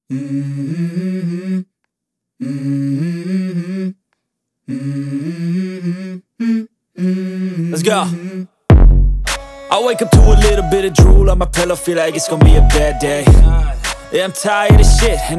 Let's go. I wake up to a little bit of drool on my pillow, feel like it's gonna be a bad day. Yeah, I'm tired of shit, and